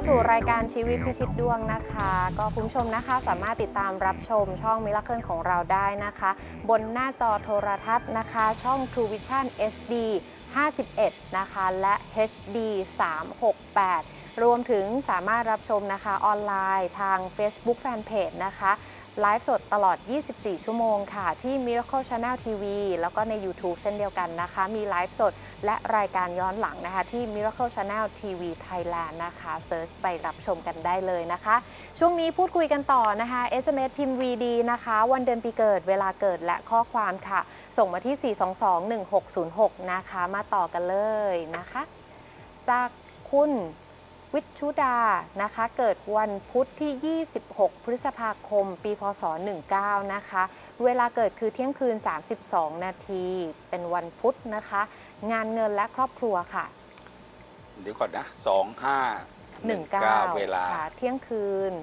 สู่รายการชีวิตพิชิตดวงนะคะก็คุณผู้ชมนะคะสามารถติดตามรับชมช่องมิราเคิลของเราได้นะคะบนหน้าจอโทรทัศน์นะคะช่อง True Vision SD 51นะคะและ HD 368รวมถึงสามารถรับชมนะคะออนไลน์ทาง Facebook Fanpage นะคะไลฟ์สดตลอด 24 ชั่วโมงค่ะที่ Miracle Channel TV แล้วก็ใน YouTube เช่นเดียวกันนะคะมีไลฟ์สดและรายการย้อนหลังนะคะที่ Miracle Channel TV Thailand นะคะเซิร์ชไปรับชมกันได้เลยนะคะช่วงนี้พูดคุยกันต่อนะคะ SMS พิมพ์ VD นะคะวันเดือนปีเกิดเวลาเกิดและข้อความค่ะส่งมาที่ 4221606 นะคะมาต่อกันเลยนะคะจากคุณวิชุดานะคะเกิดวันพุธที่ 26 พฤษภาคม ปีพศ 19 นะคะเวลาเกิดคือเที่ยงคืน 32 นาทีเป็นวันพุธนะคะงานเงินและครอบครัวค่ะเดี๋ยวก่อนนะ2519เวลาเที่ยงคืน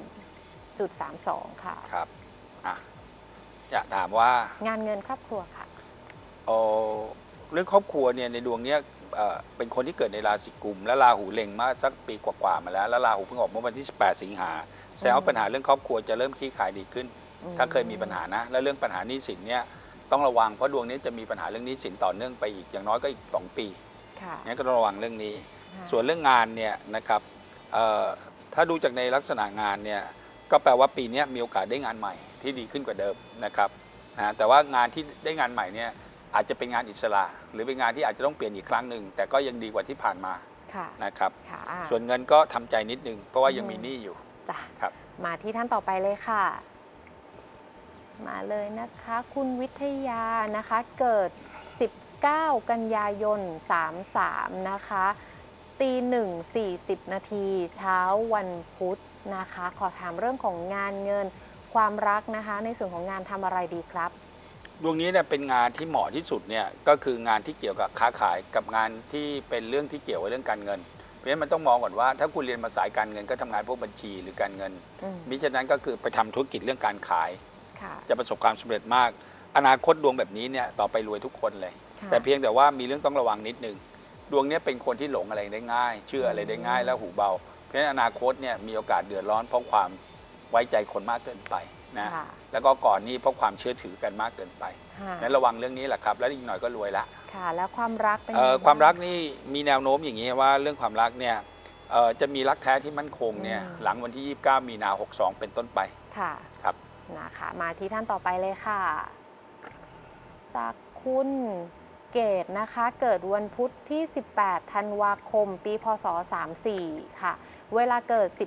.32ค่ะครับจะถามว่างานเงินครอบครัวค่ะเรื่องครอบครัวเนี่ยในดวงเนี้ยเป็นคนที่เกิดในราศีกุมและราหูเล็งมาสักปีกว่าๆมาแล้วราหูเพิ่งออกเมื่อวันที่18 สิงหาแสดงว่าปัญหาเรื่องครอบครัวจะเริ่มคลี่คลายดีขึ้นถ้าเคยมีปัญหานะและเรื่องปัญหาหนี้สินเนี่ยต้องระวังเพราะดวงนี้จะมีปัญหาเรื่องหนี้สินต่อเนื่องไปอีกอย่างน้อยก็อีก2 ปีงั้นก็ต้องระวังเรื่องนี้ส่วนเรื่องงานเนี่ยนะครับถ้าดูจากในลักษณะงานเนี่ยก็แปลว่าปีนี้มีโอกาสได้งานใหม่ที่ดีขึ้นกว่าเดิมนะครับแต่ว่างานที่ได้งานใหม่เนี่ยอาจจะเป็นงานอิสระหรือเป็นงานที่อาจจะต้องเปลี่ยนอีกครั้งหนึ่งแต่ก็ยังดีกว่าที่ผ่านมานะครับส่วนเงินก็ทำใจนิดนึงเพราะว่ายังมีหนี้อยู่ครับมาที่ท่านต่อไปเลยค่ะมาเลยนะคะคุณวิทยานะคะเกิด19 กันยายน 33นะคะตี1:40 นาทีเช้าวันพุธนะคะขอถามเรื่องของงานเงินความรักนะคะในส่วนของงานทำอะไรดีครับดวงนี้เนี่ยเป็นงานที่เหมาะที่สุดเนี่ยก็คืองานที่เกี่ยวกับค้าขายกับงานที่เป็นเรื่องที่เกี่ยวกับเรื่องการเงินเพราะฉะนั้นมันต้องมองก่อนว่าถ้าคุณเรียนมาสายการเงินก็ทำงานพวกบัญชีหรือการเงินมิฉะนั้นก็คือไปทำธุรกิจเรื่องการขายจะประสบความสำเร็จมากอนาคตดวงแบบนี้เนี่ยต่อไปรวยทุกคนเลยแต่เพียงแต่ว่ามีเรื่องต้องระวังนิดนึงดวงนี้เป็นคนที่หลงอะไรได้ง่ายเชื่ออะไรได้ง่ายแล้วหูเบาเพราะฉะนั้นอนาคตเนี่ยมีโอกาสเดือดร้อนเพราะความไว้ใจคนมากเกินไปนะแล้วก็ก่อนนี้เพราะความเชื่อถือกันมากเกินไปนั้นระวังเรื่องนี้แหละครับแล้วอีกหน่อยก็รวยละค่ะแล้วความรักเป็นความรักนี่มีแนวโน้มอย่างนี้ว่าเรื่องความรักเนี่ยจะมีรักแท้ที่มั่นคงเนี่ยหลังวันที่ 29 มีนา 62เป็นต้นไปค่ะครับนะคะมาที่ท่านต่อไปเลยค่ะจากคุณเกตนะคะเกิดวันพุธที่ 18 ธันวาคม ปีพศ 34ค่ะเวลาเกิด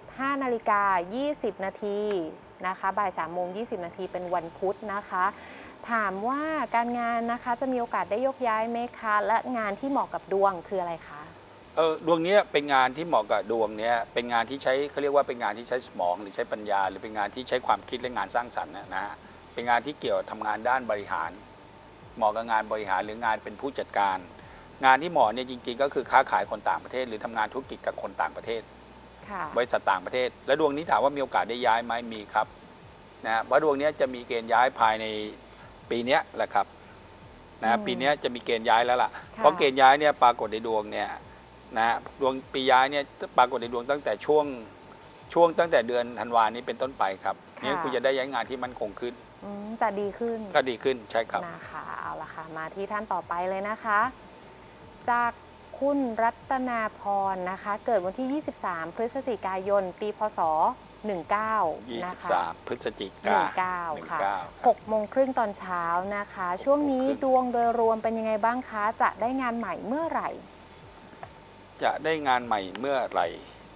15:20 นาทีนะคะบ่าย 3:20 นาทีเป็นวันพุธนะคะถามว่าการงานนะคะจะมีโอกาสได้ยกย้ายไหมคะและงานที่เหมาะกับดวงคืออะไรคะดวงนี้เป็นงานที่เหมาะกับดวงนี้เป็นงานที่ใช้เขาเรียกว่าเป็นงานที่ใช้สมองหรือใช้ปัญญาหรือเป็นงานที่ใช้ความคิดและงานสร้างสรรค์นะฮะเป็นงานที่เกี่ยวกับทำงานด้านบริหารเหมาะกับงานบริหารหรืองานเป็นผู้จัดการงานที่เหมาะเนี่ยจริงๆก็คือค้าขายคนต่างประเทศหรือทำงานธุรกิจกับคนต่างประเทศบริษัทต่างประเทศและดวงนี้ถามว่ามีโอกาสได้ย้ายไหมมีครับนะเพราะดวงนี้จะมีเกณฑ์ย้ายภายในปีนี้แหละครับนะปีนี้จะมีเกณฑ์ย้ายแล้วล่ะเพราะเกณฑ์ย้ายเนี่ยปรากฏในดวงเนี่ยนะดวงปีย้ายเนี่ยปรากฏในดวงตั้งแต่ช่วงตั้งแต่เดือนธันวานี้เป็นต้นไปครับนี่คุณจะได้ย้ายงานที่มั่นคงขึ้นจะดีขึ้นก็ดีขึ้นใช่ครับนะคะเอาละค่ะมาที่ท่านต่อไปเลยนะคะจากคุณรัตนาพรนะคะเกิดวันที่ 23 พฤศจิกายน ปีพศ 19นะคะ 23 พฤศจิกายน 19ค่ะ6:30 ตอนเช้านะคะช่วงนี้ดวงโดยรวมเป็นยังไงบ้างคะจะได้งานใหม่เมื่อไหร่จะได้งานใหม่เมื่อไหร่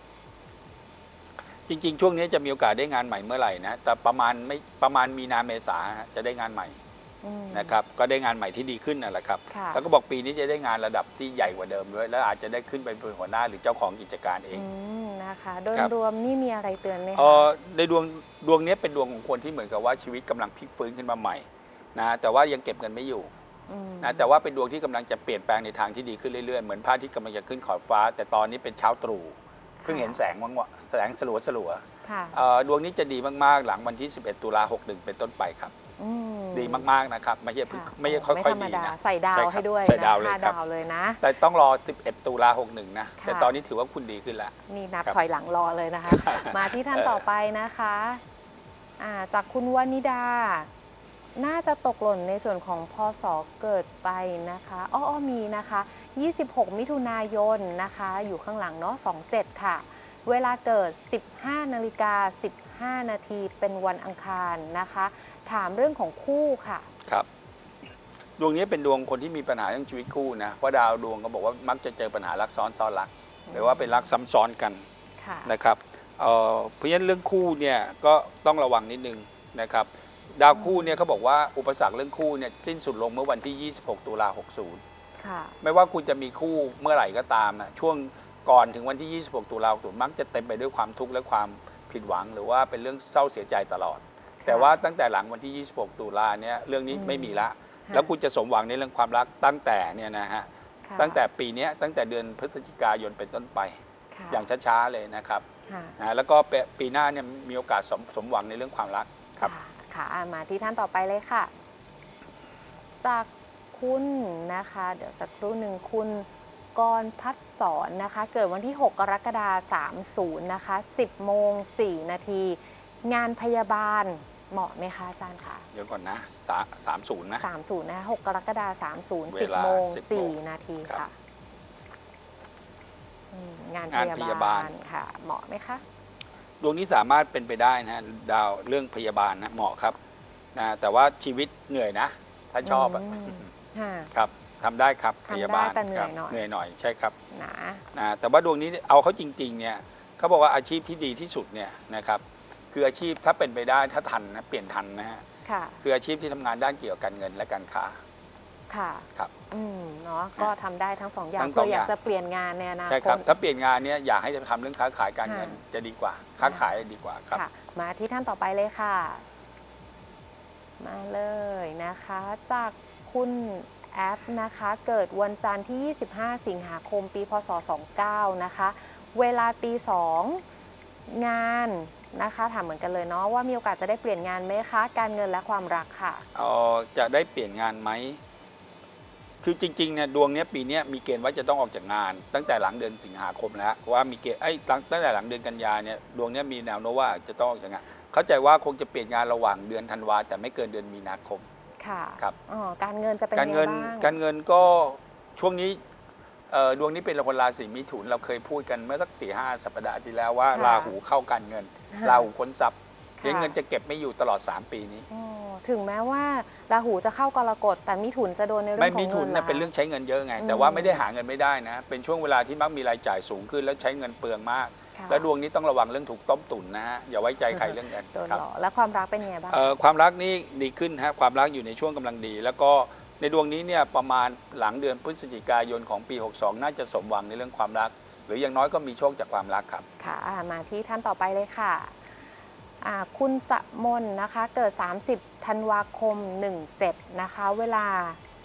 จริงๆช่วงนี้จะมีโอกาสได้งานใหม่เมื่อไหร่นะแต่ประมาณมีนาเมษาจะได้งานใหม่นะครับก็ได้งานใหม่ที่ดีขึ้นนั่นแหละครับแล้วก็บอกปีนี้จะได้งานระดับที่ใหญ่กว่าเดิมด้วยแล้วอาจจะได้ขึ้นไปเป็นหัวหน้าหรือเจ้าของกิจการเองนะคะโดยรวมนี่มีอะไรเตือนไหมคะในดวงนี้เป็นดวงของคนที่เหมือนกับว่าชีวิตกำลังพลิกฟื้นขึ้นมาใหม่นะแต่ว่ายังเก็บเงินไม่อยู่นะแต่ว่าเป็นดวงที่กำลังจะเปลี่ยนแปลงในทางที่ดีขึ้นเรื่อยๆเหมือนพระอาทิตย์กำลังจะขึ้นขอบฟ้าแต่ตอนนี้เป็นเช้าตรู่เพิ่งเห็นแสงสลัวดวงนี้จะดีมากๆหลังวันที่ 11 ตุลา 61เป็นต้นไปครับดีมากๆนะครับไม่ใช่ค่ะไม่ใช่ค่ไม่อยธรรมๆดีดานะใส่ดาวช่ครับให้ด้วยใส่นะดาวเลยห้าครับดาวเลยนะแต่ต้องรอ 11 ตุลา61 นะค่ะแต่ตอนนี้ถือว่าคุณดีขึ้นแล้วนี่นับครับถอยหลังรอเลยนะคะ มาที่ท่านต่อไปนะคะจากคุณวนิดา น่าจะตกหล่นในส่วนของพศเกิดไปนะคะมีนะคะ 26 มิถุนายนนะคะ อยู่ข้างหลังเนาะ27 ค่ะ เวลาเกิด 15:15 นาทีเป็นวันอังคารนะคะ ถามเรื่องของคู่ค่ะครับ ดวงนี้เป็นดวงคนที่มีปัญหาเรื่องชีวิตคู่นะเพราะดาวดวงก็บอกว่ามักจะเจอปัญหารักซ้อนซ้อนรักหรือว่าเป็นรักซ้ำซ้อนกันค่ะนะครับเพราะฉะนั้นเรื่องคู่เนี่ยก็ต้องระวังนิดนึงนะครับดาวคู่เนี่ยเขาบอกว่าอุปสรรคเรื่องคู่เนี่ยสิ้นสุดลงเมื่อวันที่ 26 ตุลา 60 ค่ะไม่ว่าคุณจะมีคู่เมื่อไหร่ก็ตามนะช่วงก่อนถึงวันที่ 26 ตุลา 60 มักจะเต็มไปด้วยความทุกข์และความผิดหวังหรือว่าเป็นเรื่องเศร้าเสียใจตลอด แต่ว่าตั้งแต่หลังวันที่ 26 ตุลาเนี่ยเรื่องนี้ไม่มีละ แล้วคุณจะสมหวังในเรื่องความรักตั้งแต่เนี่ยนะฮะค่ะตั้งแต่ปีนี้ตั้งแต่เดือนพฤศจิกายนเป็นต้นไปค่ะอย่างช้าๆเลยนะครับค่ะนะแล้วก็ปีหน้าเนี่ยมีโอกาสสมหวังในเรื่องความรักครับค่ะมาที่ท่านต่อไปเลยค่ะ จากคุณนะคะ เดี๋ยวสักครู่หนึ่งคุณกรพัฒสอนนะคะ เกิดวันที่ 6 กรกฎาคม 30 นะคะ 10 โมง 4 นาที งานพยาบาลเหมาะไหมคะอาจารย์คะเดี๋ยวก่อนนะ30 นะ 30 นะคะ 6 กรกฎาคม 30 เวลา 10 โมง 10 โมง 4 นาทีครับค่ะงานงานพยาบาลค่ะ เหมาะไหมคะดวงนี้สามารถเป็นไปได้นะดาวเรื่องพยาบาลนะเหมาะครับนะแต่ว่าชีวิตเหนื่อยนะ ถ้าชอบอะค่ะครับทำได้ครับทำได้พยาบาลแต่เหนื่อยครับหน่อยเหนื่อยหน่อยใช่ครับนะนะแต่ว่าดวงนี้เอาเขาจริงๆเนี่ยเขาบอกว่าอาชีพที่ดีที่สุดเนี่ยนะครับคืออาชีพถ้าเป็นไปได้ถ้าทันนะเปลี่ยนทันนะฮะค่ะคืออาชีพที่ทำงานด้านเกี่ยวกับการเงินและการค้าค่ะครับเนาะก็ทำได้ทั้งสองอย่างทั้งสเพื่องออยากอย่างจะเปลี่ยนงานในอนาคตใช่ครับถ้าเปลี่ยนงานเนี่ยอยากให้ทำเรื่องค้าขายการเงินค่ะจะดีกว่า ค้าขายดีกว่าครับค่ะ มาที่ท่านต่อไปเลยค่ะ มาเลยนะคะ จากคุณแอปนะคะ เกิดวันจันทร์ที่ 25 สิงหาคม ปีพศ 29 นะคะ เวลาตี 2 งานนะคะ ถามเหมือนกันเลยเนาะว่ามีโอกาสจะได้เปลี่ยนงานไหมคะ การเงินและความรักค่ะจะได้เปลี่ยนงานไหม คือจริงๆเนี่ยดวงเนี้ยปีเนี้ยมีเกณฑ์ว่าจะต้องออกจากงาน ตั้งแต่หลังเดือนสิงหาคมแล้วว่ามีเกณฑ์ตั้งแต่หลังเดือนกันยาเนี่ยดวงเนี้ยมีแนวโน้มว่าจะต้องออกจากงาน เข้าใจว่าคงจะเปลี่ยนงานระหว่างเดือนธันวาแต่ไม่เกินเดือนมีนาคมค่ะครับการเงินจะเป็นการยังไงเงินบ้างการเงินก็ช่วงนี้ดวงนี้เป็นคนราศีมิถุนเราเคยพูดกันเมื่อสัก4-5 สัปดาห์ที่แล้วว่าค่ะราหูเข้าการเงินค่ะราหูค้นทรัพย์ค่ะเดี๋ยวเงินจะเก็บไม่อยู่ตลอด 3 ปีนี้ถึงแม้ว่าราหูจะเข้ากรกฎแต่มิถุนจะโดนในเรื่ไม่องของมิเงิถุนนนะเป็นเรื่องใช้เงินเยอะไงอืมแต่ว่าไม่ได้หาเงินไม่ได้นะ เป็นช่วงเวลาที่มักมีรายจ่ายสูงขึ้นแล้วใช้เงินเปลืองมากค่ะและดวงนี้ต้องระวังเรื่องถูกต้มตุ๋นนะฮะอย่าไว้ใจใครเรื่องเงินโดนครับหลอกแล้วความรักเป็นยังไงบ้างความรักนี่ดีขึ้นฮะความรักอยู่ในช่วงกำลังดี แล้วก็ในดวงนี้เนี่ยประมาณหลังเดือนพฤศจิกายนของปี 62 น่าจะสมหวังในเรื่องความรัก หรืออย่างน้อยก็มีโชคจากความรักครับค่ะมาที่ท่านต่อไปเลยค่ะคุณสมนนะคะ เกิด 30 ธันวาคม 17 นะคะ เวลา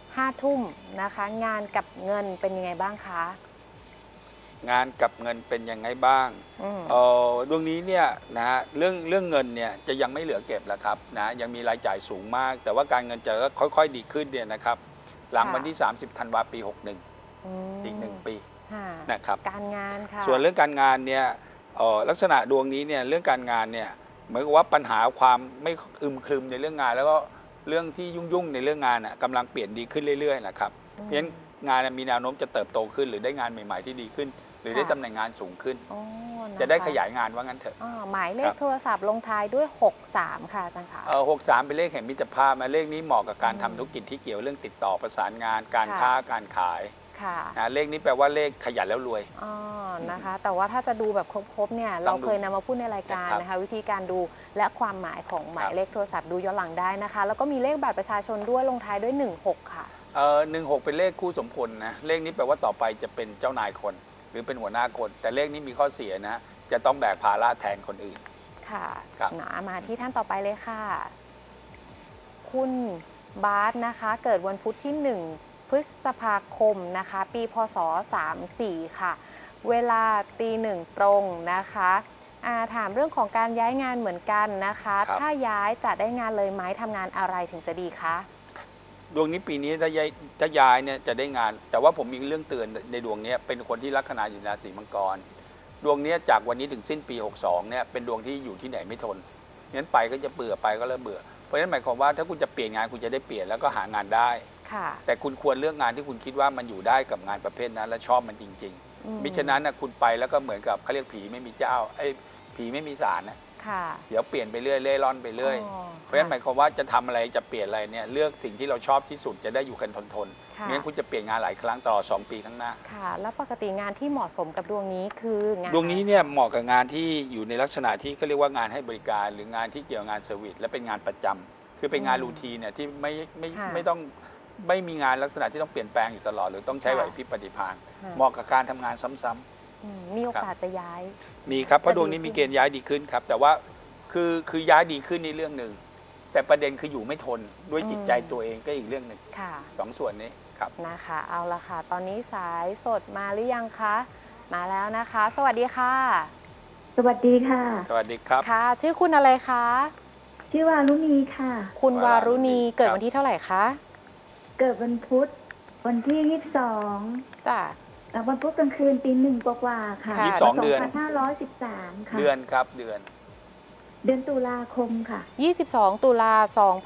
5 ทุ่มนะคะ งานกับเงินเป็นยังไงบ้างคะงานกับเงินเป็นยังไงบ้าง ดวงนี้เนี่ยนะฮะเรื่องเงินเนี่ยจะยังไม่เหลือเก็บแล้วครับนะยังมีรายจ่ายสูงมาก แต่ว่าการเงินจะค่อยๆดีขึ้นเนี่ยนะครับหลังวันที่ 30 ธันวาปี 61 อีก 1 ปีค่ะนะครับการงานค่ะส่วนเรื่องการงานเนี่ยลักษณะดวงนี้เนี่ยเรื่องการงานเนี่ยเหมือนกับว่าปัญหาความไม่อึมครึมในเรื่องงาน แล้วก็เรื่องที่ยุ่งๆในเรื่องงานน่ะกำลังเปลี่ยนดีขึ้นเรื่อยๆนะครับเพราะฉะนั้นงานมีแนวโน้มจะเติบโตขึ้น หรือได้งานใหม่ๆที่ดีขึ้น หรือได้ตำแหน่งงานสูงขึ้น จะได้ขยายงานว่างั้นเถอะหมายเลครัขบโทรศัพท์ลงท้ายด้วย 63 ค่ะอาจารย์คะ 63 เป็นเลขแห่งมิตรภาพมาเลขนี้เหมาะกับการทำธุรกิจที่เกี่ยวเรื่องติดต่อประสานงาน การค้าการขายค่ะนะเลขนี้แปลว่าเลขขยันแล้วรวยนะคะ แต่ว่าถ้าจะดูแบบครบๆเนี่ยต้เราองดูเคยนำมาพูดในรายการครับนะคะ วิธีการดูและความหมายของหมาคยรับเลขโทรศัพท์ดูย้อนหลังได้นะคะ แล้วก็มีเลขบัตรประชาชนด้วยลงท้ายด้วย 16 ค่ะ 16 เป็นเลขคู่สมพลนะเลขนี้แปลว่าต่อไปจะเป็นเจ้านายคน หรือเป็นหัวหน้าคน แต่เลขนี้มีข้อเสียนะจะต้องแบกภาระแทนคนอื่นค่ะครับมาที่ท่านต่อไปเลยค่ะ คุณบาสนะคะ เกิดวันพุธที่ 1 พฤษภาคมนะคะ ปีพศ 34 ค่ะ เวลาตี 1 ตรงนะคะถามเรื่องของการย้ายงานเหมือนกันนะคะครับถ้าย้ายจะได้งานเลยไหมทำงานอะไรถึงจะดีคะดวงนี้ปีนี้ถ้าย้ายเนี่ยจะได้งาน แต่ว่าผมมีเรื่องเตือนในดวงนี้เป็นคนที่ลัคนาอยู่ราศีมังกร ดวงนี้จากวันนี้ถึงสิ้นปี 62เนี่ยเป็นดวงที่อยู่ที่ไหนไม่ทนงั้นไปก็จะเบื่อไปก็เริ่มเบื่อ เพราะฉะนั้นหมายความว่าถ้าคุณจะเปลี่ยนงานคุณจะได้เปลี่ยนแล้วก็หางานได้ค่ะแต่คุณควรเลือกงานที่คุณคิดว่ามันอยู่ได้กับงานประเภทนั้นและชอบมันจริง ๆ มิฉะนั้นนะคุณไปแล้วก็เหมือนกับเขาเรียกผีไม่มีเจ้าผีไม่มีศาลนะค่ะเดี๋ยวเปลี่ยนไปเรื่อยเล่ร่อนไปเรื่อย เพราะฉะนั้นหมายความว่าจะทำอะไรจะเปลี่ยนอะไรเนี่ยเลือกสิ่งที่เราชอบที่สุดจะได้อยู่กันทนๆค่ะไม่งั้นคุณจะเปลี่ยนงานหลายครั้งตลอด2 ปีข้างหน้าค่ะ แล้วปกติงานที่เหมาะสมกับดวงนี้คืองานดวงนี้เนี่ยเหมาะกับงานที่อยู่ในลักษณะที่เขาเรียกว่างานให้บริการ หรืองานที่เกี่ยวกับงานเซอร์วิสและเป็นงานประจำคือเป็นงานรูทีนเนี่ยที่ไม่ต้องไม่มีงานลักษณะที่ต้องเปลี่ยนแปลงอยู่ตลอดหรือต้องใช้ไหวพริบปฏิภาณเหมาะกับการทำงานซ้ำมีโอกาสจะย้ายๆมีครับเพราะดวงนี้มีเกณฑ์ย้ายดีขึ้นครับแต่ว่าคือย้ายดีขึ้นในเรื่องหนึ่งแต่ประเด็นคืออยู่ไม่ทนด้วยจิตใจตัวเองก็อีกเรื่องหนึ่งค่ะสองส่วนนี้ครับนะคะ เอาละค่ะ ตอนนี้สายสดมาหรือยังคะ มาแล้วนะคะ สวัสดีค่ะสวัสดีค่ะสวัสดีครับค่ะ ชื่อคุณอะไรคะชื่อวารุณีค่ะคุณวารุณีครับเกิดวันที่เท่าไหร่คะเกิดวันพุธวันที่จ้ะ 22แล้ววันพุธกลางคืนตี 1 กว่าๆค่ะค่ะ 22 เดือน 2513 ค่ะเดือนครับเดือนเดือนตุลาคมค่ะ 22 ตุลา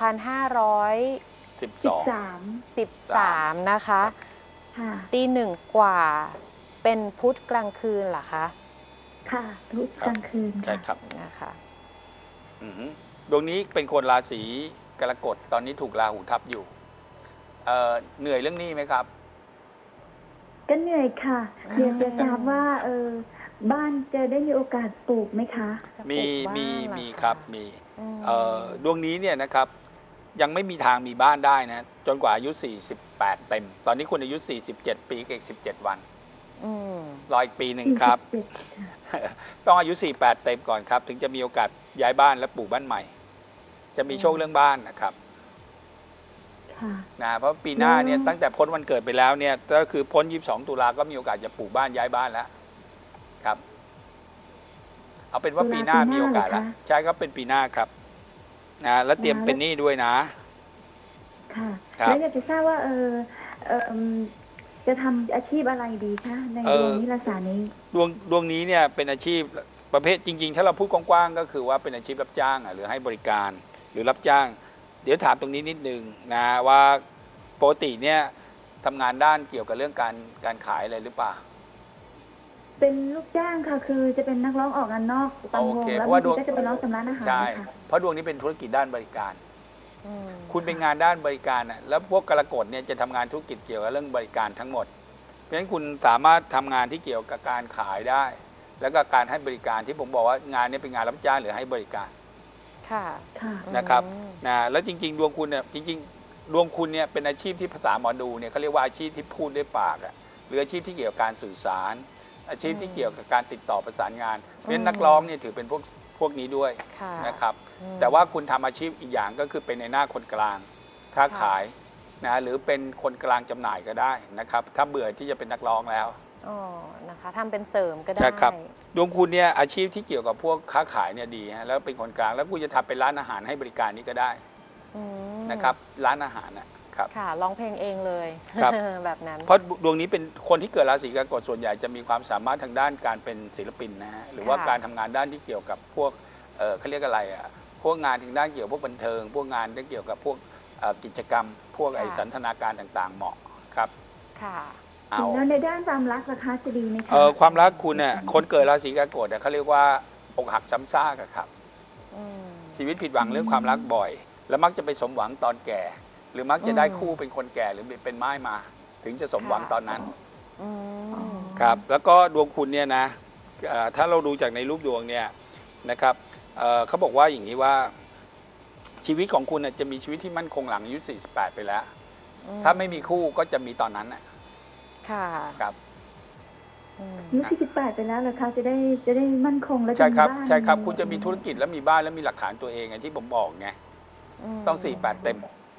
12 2513 นะคะค่ะตี 1 กว่า เป็นพุธกลางคืนเหรอคะค่ะพุธกลางคืนใช่ค่ะครับนะคะอือฮึดวงนี้เป็นคนราศีกรกฎตอนนี้ถูกราหูทับอยู่เหนื่อยเรื่องหนี้ไหมครับก็เหนื่อยค่ะเดี๋ยวจะทราบว่าบ้านจะได้มีโอกาสปลูกไหมคะจะปมีลูกบ้านมีเหอมีะครับมีอืมดวงนี้เนี่ยนะครับยังไม่มีทางมีบ้านได้นะจนกว่าอายุ 48 เต็ม ตอนนี้คุณอายุ 47 ปีกับอีก17 วันอืมรออีกปีหนึ่งครับ 47ค่ะต้องอายุ 48 เต็มก่อนครับ ถึงจะมีโอกาสย้ายบ้านและปลูกบ้านใหม่ จะมีโชคเรื่องบ้านนะครับค่ะนะเพราะปีหน้าเนี่ยแล้วตั้งแต่พ้นวันเกิดไปแล้วเนี่ยก็คือพ้น 22 ตุลาก็มีโอกาสจะปลูกบ้านย้ายบ้านแล้วครับ เอาเป็นว่าปีหน้ามีโอกาสแล้วใช่ครับเป็นปีหน้าครับนะแล้วเตรียมเป็นหนี้ด้วยนะค่ะครับแล้วอยากจะทราบว่าจะทำอาชีพอะไรดีคะในดวงนี้ราศีนี้ดวงนี้เนี่ยเป็นอาชีพประเภทจริง ๆ ถ้าเราพูดกว้างๆก็คือว่าเป็นอาชีพรับจ้างหรือให้บริการหรือรับจ้าง เดี๋ยวถามตรงนี้นิดนึงนะว่าปกติเนี่ยทำงานด้านเกี่ยวกับเรื่องการขายอะไรหรือเปล่าเป็นลูกจ้างค่ะ คือจะเป็นนักร้องออกงานนอกตามวโอง เคแล้วเพราะว่าบางทีก็จะเป็นร้องตามร้านอาหารใช่ค่ะเพราะดวงนี้เป็นธุรกิจด้านบริการอืมคุณเป็นงานด้านบริการน่ะแล้วพวกกรกฎเนี่ยจะทำงานธุรกิจเกี่ยวกับเรื่องบริการทั้งหมด เพราะฉะนั้นคุณสามารถทำงานที่เกี่ยวกับการขายได้ แล้วก็การให้บริการที่ผมบอกว่างานนี้เป็นงานรับจ้างหรือให้บริการค่ะค่ะนะครับอืมนะแล้วจริง ๆ ดวงคุณเนี่ยจริง ๆ ดวงคุณเนี่ยเป็นอาชีพที่ภาษาหมอดูเนี่ยเขาเรียกว่าอาชีพที่พูดด้วยปากอะหรืออาชีพที่เกี่ยวกับการสื่อสาร อาชีพที่เกี่ยวกับการติดต่อประสานงานเพราะฉะนั้นนักร้องเนี่ยถือเป็นพวกนี้ด้วยค่ะนะครับอืมแต่ว่าคุณทำอาชีพอีกอย่างก็คือเป็นในหน้าคนกลางค้าค่ะขายนะหรือเป็นคนกลางจำหน่ายก็ได้นะครับ ถ้าเบื่อที่จะเป็นนักร้องแล้วอ๋อ นะคะทำเป็นเสริมก็ได้ใช่ครับ ดวงคุณเนี่ยอาชีพที่เกี่ยวกับพวกค้าขายเนี่ยดีฮะแล้วเป็นคนกลางแล้วคุณจะทำเป็นร้านอาหารให้บริการนี้ก็ได้อืมนะครับร้านอาหารนะครับค่ะ ร้องเพลงเองเลยครับแบบนั้นเพราะดวงนี้เป็นคนที่เกิดราศีกรกฎส่วนใหญ่จะมีความสามารถทางด้านการเป็นศิลปินนะฮะหรือว่าค่ะการทำงานด้านที่เกี่ยวกับพวกเขาเรียกอะไรอ่ะพวกงานทางด้านเกี่ยวกับพวกบันเทิง พวกงานที่เกี่ยวกับพวกกิจกรรม พวกไอ้สันทนาการต่างๆเหมาะครับค่ะเอาแล้วในด้านความรักราคาจะดีไหมคะความรักคุณเนี่ยคนเกิดราศีกรกฎเนี่ยเขาเรียกว่าอกหักซ้ำซากอะครับอืมชีวิตผิดหวังเรื่องความรักบ่อย แล้วมักจะไปสมหวังตอนแก่ หรือมักจะได้คู่เป็นคนแก่หรือเป็นไม้มา ถึงจะสมหวังตอนนั้นอืมครับแล้วก็ดวงคุณเนี่ยนะถ้าเราดูจากในรูปดวงเนี่ยนะครับเขาบอกว่าอย่างนี้ว่าชีวิตของคุณน่ะจะมีชีวิตที่มั่นคงหลังอายุ 48 ไปแล้ว ถ้าไม่มีคู่ก็จะมีตอนนั้นนะค่ะครับอืมอายุ48ไปแล้วเหรอคะจะได้มั่นคงและจะใช่มีครับบ้านใช่ครับคุณจะมีธุรกิจแล้วมีบ้านแล้วมีหลักฐานตัวเองไงที่ผมบอกไงต้อง 48 เต็ม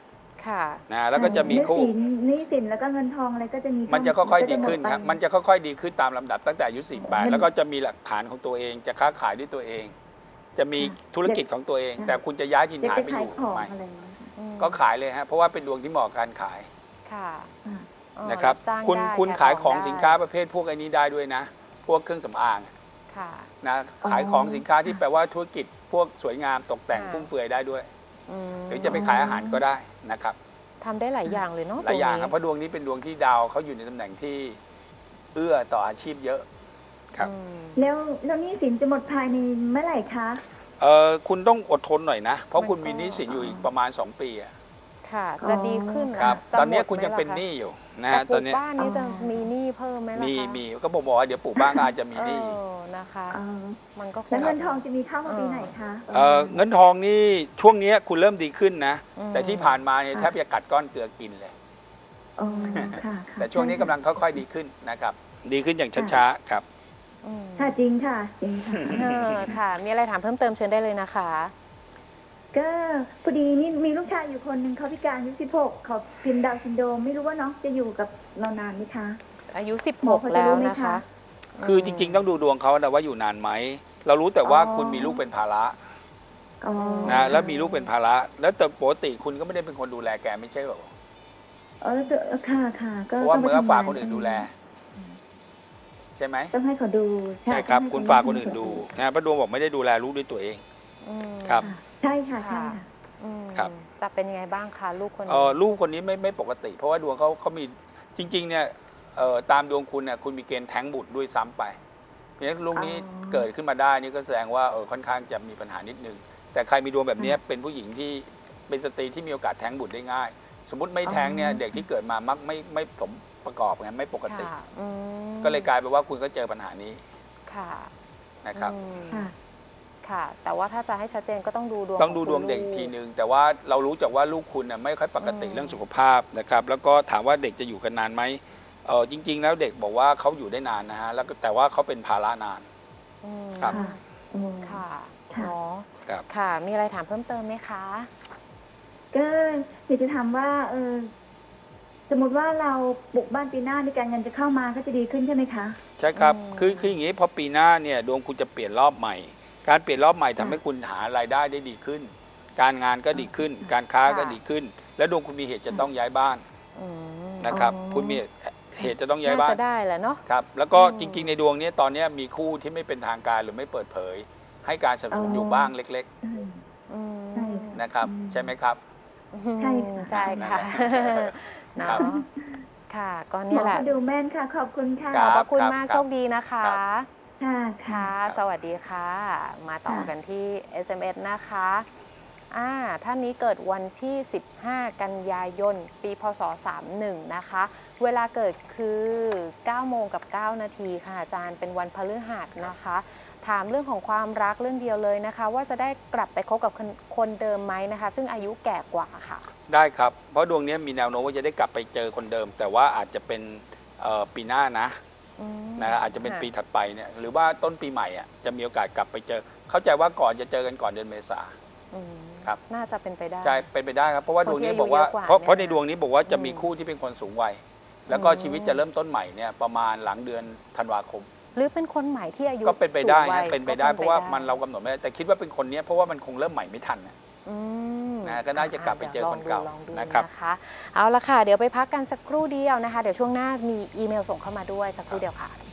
ค่ะนะแล้วก็จะมีคู่หนี้สินแล้วก็เงินทองอะไรก็จะมีมันจะค่อยๆก็ดีขึ้นหมไปครับมันจะค่อยๆดีขึ้นตามลำดับตั้งแต่อายุเงิ 48 นแล้วก็จะมีหลักฐานของตัวเองจะค้าขายด้วยตัวเอง จะมีค่ะธุรกิจของตัวเองค่ะแต่คุณจะย้ายถิ่นจะฐานไปไปอขายยู่ของใหม่อะไรอย่างเงี้ยค่ะก็ขายเลยฮะเพราะว่าเป็นดวงที่เหมาะกับการขายค่ะอ่านะครับจ้างคุณได้คุณแทนขายของได้สินค้าประเภทพวกไอ้นี้ได้ด้วยนะ พวกเครื่องสำอางค่ะนะขายของสินค้าที่แปลว่าธุรกิจพวกสวยงามตกแต่งฟุ่มเฟือยได้ด้วย หรือจะไปขายอาหารก็ได้นะครับทำได้หลายอย่างเลยเนาะหลายอย่างตครับเพราะดวงนี้เป็นดวงที่ดาวเขาอยู่ในตำแหน่งที่เอื้อต่ออาชีพเยอะครับแล้วหนี้สินจะหมดภายในเมื่อไหร่คะคุณต้องอดทนหน่อยนะ เพราะคุณมีหนี้สินอยู่อีกประมาณ 2 ปีอะค่ะ จะดีขึ้นเหอครับจะตอนนี้หมดคุณยังไหมเป็นล่ะหนี้อยู่นะแต่ฮะปตลูอนกนี้บ้านนี้จะมีหนี้เพิ่มไหมล่ะคะมีก็บอกว่าเดี๋ยวปลูกบ้านก็อาจจะมีหนี้นะคะอ๋อมันก็คแล้วงเงินทองจะมีเข้ามาปีไหนคะเงินทองนี่ช่วงนี้คุณเริ่มดีขึ้นนะอืมแต่ที่ผ่านมาเนี่ยแทบจะกัดก้อนเกลือกินเลยอ๋อค่ะแต่ช่วงนี้กำลังค่อยๆดีขึ้นนะครับ ดีขึ้นอย่างช้าๆครับอืมค่ะจริงค่ะจริงค่ะค่ะ มีอะไรถามเพิ่มเติมเชิญได้เลยนะคะก็พอดีนี่มีลูกชายอยู่คนหนึ่งเขาพิการอายุ16เขาเป็นดาวน์ซินโดรมไม่รู้ว่าน้องจะอยู่กับเรานานไหมคะอายุหมอเขา 16 จะแล้วรู้ไหมนะคะคะคือจริงๆต้องดูดวงเขานะว่าอยู่นานไหม เรารู้แต่ว่าอ๋อคุณมีลูกเป็นภาระอ๋อนะแล้วมีลูกเป็นภาระ แล้วแต่ปกติคุณก็ไม่ได้เป็นคนดูแลแกไม่ใช่หรอแล้วค่ะค่ะก็เพราะว่าต้องเมื่ไปอทำงฝากคนอื่นดูแล ใช่ไหมต้องให้เขาดูใช่ครับต้องให้คุณฝากคนอื่นดูนะพระดวงบอกไม่ได้ดูแลลูกด้วยตัวเองอืมครับค่ะใช่ค่ะใช่ค่ะอืมครับจะเป็นยังไงบ้างคะลูกคนนี้ลูกคนนี้ไม่ปกติ เพราะว่าดวงเขามีจริงๆเนี่ยตามดวงคุณเนี่ยคุณมีเกณฑ์แท้งบุตรด้วยซ้ำไป เพราะฉะนั้นลูกนี้อ๋อเกิดขึ้นมาได้นี่ก็แสดงว่าค่อนข้างจะมีปัญหานิดนึง แต่ใครมีดวงแบบเนี้ยเป็นผู้หญิงที่เป็นสตรีที่มีโอกาสแท้งบุตรได้ง่าย สมมติไม่แท้งเนี่ยเด็กที่เกิดมามักไม่สมประกอบไงไม่ปกติค่ะอืมก็เลยกลายเป็นว่าคุณก็เจอปัญหานี้ค่ะนะครับอืมค่ะค่ะ แต่ว่าถ้าจะให้ชัดเจนก็ต้องดูดวงต้องดูขดวงเด็กคุณทีนึง แต่ว่าเรารู้จักว่าลูกคุณน่ะไม่ค่อยปกติอืมเรื่องสุขภาพนะครับ แล้วก็ถามว่าเด็กจะอยู่กันนานไหมจริง ๆ แล้วเด็กบอกว่าเขาอยู่ได้นานนะฮะแล้วก็แต่ว่าเขาเป็นภาระนานอืมครับค่ะอืมค่ะค่ะเนาะครับค่ะ มีอะไรถามเพิ่มเติมไหมคะก็อยากจะถามว่าสมมติว่าเราปลูกบ้านปีหน้าในการเงินจะเข้ามาก็จะดีขึ้นใช่ไหมคะใช่ครับอืมคืออย่างนี้พอปีหน้าเนี่ยดวงคุณจะเปลี่ยนรอบใหม่ การเปลี่ยนรอบใหม่ทำให้คุณหารายได้ได้ดีขึ้น การงานก็ดีขึ้น การค้าก็ดีขึ้น และดวงคุณมีเหตุจะต้องย้ายบ้านอืมนะครับอ๋อคุณมีเหตุจะต้องย้ายบ้าน่าน จะได้แหละเนาะครับ แล้วก็อืมจริง ๆ ในดวงนี้ตอนนี้มีคู่ที่ไม่เป็นทางการหรือไม่เปิดเผย ให้การสนับสนุนอยู่บ้างเล็กอืมอืมใช่ค่ะๆนะครับอืมใช่ไหมครับใช่ค่ะใช่ค่ะนั่นแหละเนาะครับค่ะ ก็หมเนี่อยแหละก็ดูแม่นค่ะ ขอบคุณค่ะครัขบอบคุณมากครับโชคดีนะคะครับค่ะค่ะครับสวัสดีค่ะ มาต่อค่ะกันที่ SMS นะคะท่านนี้เกิดวันที่ 15 กันยายน ปีพศ 31 นะคะ เวลาเกิดคือ9โมงกับ9นาทีค่ะอาจารย์ เป็นวันพฤหัสนะคะ ถามเรื่องของความรักเรื่องเดียวเลยนะคะ ว่าจะได้กลับไปคบกับคนเดิมไหมนะคะ ซึ่งอายุแก่กว่าค่ะได้ครับ เพราะดวงนี้มีแนวโน้มว่าจะได้กลับไปเจอคนเดิม แต่ว่าอาจจะเป็นปีหน้านะอาจจะเป็นปีถัดไปเนี่ยหรือว่าต้นปีใหม่อ่ะจะมีโอกาสกลับไปเจอ เข้าใจว่าก่อนจะเจอกันก่อนเดือนเมษาอืมครับน่าจะเป็นไปได้ใช่เป็นไปได้ครับเพราะว่าดวงนี้คนที่บอกว่าอายุเยอะกว่าเพราะเนี่ยในดวงนี้บอกว่าจะมีอืมคู่ที่เป็นคนสูงวัยแล้วก็อืมชีวิตจะเริ่มต้นใหม่เนี่ยประมาณหลังเดือนธันวาคมหรือเป็นคนใหม่ที่อายุก็เป็นไปได้สูงวันะยเป็นไปได้ก็เพราะว่ามันเรากำหนดไม่ได้แต่คิดว่าเป็นคนเนี้ยเพราะว่ามันคงเริ่มใหม่ไม่ทันนะอืมนะก็น่าจะกลับไปเจอคนเก่าลองดูนะครับนะคะเอาละค่ะ เดี๋ยวไปพักกันสักครู่เดียวนะคะ เดี๋ยวช่วงหน้ามีอีเมลส่งเข้ามาด้วยสักครู่เดียวค่ะ